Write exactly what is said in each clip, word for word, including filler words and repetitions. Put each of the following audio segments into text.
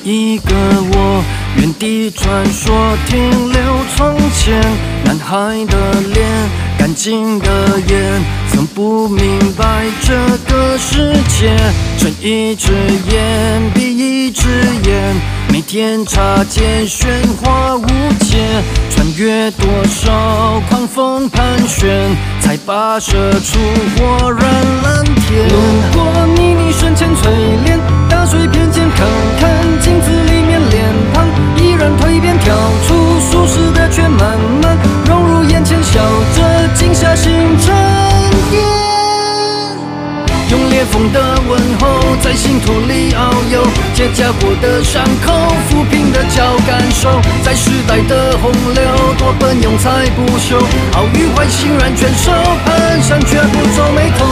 一个我，原地穿梭，停留从前。男孩的脸，干净的眼，曾不明白这个世界。睁一只眼闭一只眼，每天擦肩喧哗无界，穿越多少狂风盘旋，才跋涉出火热蓝天。路过你你瞬间淬炼，大水片间看看镜子里面脸庞，依然蜕变，跳出舒适的圈，慢慢融入眼前，笑着静下心沉淀。用裂缝的问候，在心土里遨游，结痂过的伤口，抚平的脚感受，在时代的洪流，多奔涌才不朽，好与坏欣然全收，蹒跚却不皱眉头。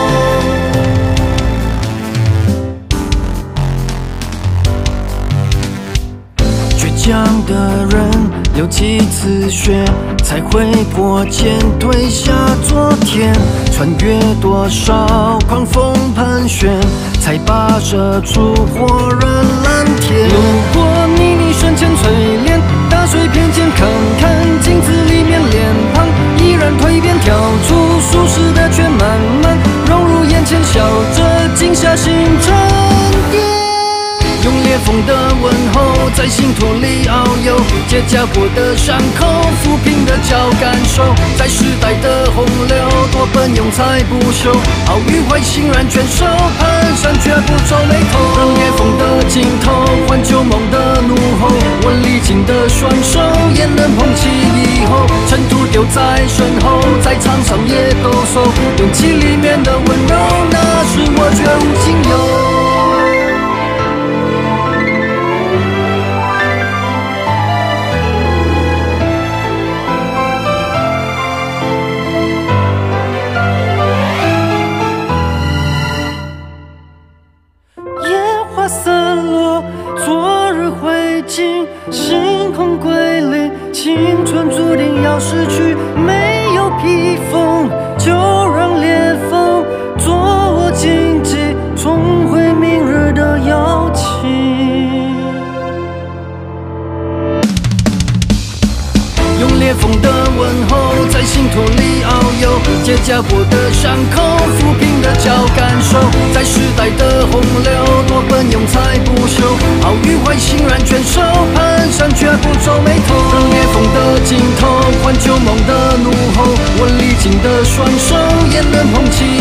倔强的人流几次血，才会破茧退下昨天。穿越多少狂风盘旋，才跋涉出火热蓝天。路过你你瞬间淬炼，大水片间看看镜子里面脸庞，依然蜕变，跳出舒适的圈，慢慢融入眼前，笑着静下心沉淀。用裂缝的问候，在心土里遨游，结痂过的伤口，抚平的脚感受，在时代的洪流，多奔涌才不朽，好与坏欣然全收，蹒跚却不皱眉头。让裂缝的尽头换旧梦的怒吼，我历尽的双手也能捧起以后，尘土丢在身后，在场上也抖擞，勇气里面的温柔，那是我绝无仅有。散落，昨日灰烬，星空归零，青春注定要逝去，没有披风，就让裂缝做我荆棘，重回明日的邀请。用裂缝的问候，在心土里遨游，结痂过的伤口，抚平的脚感受，在时代的洪流，多奔涌才不朽，好与坏欣然全收，蹒跚却不皱眉头。让裂缝的尽头换旧梦的怒吼，我历尽的双手也能捧起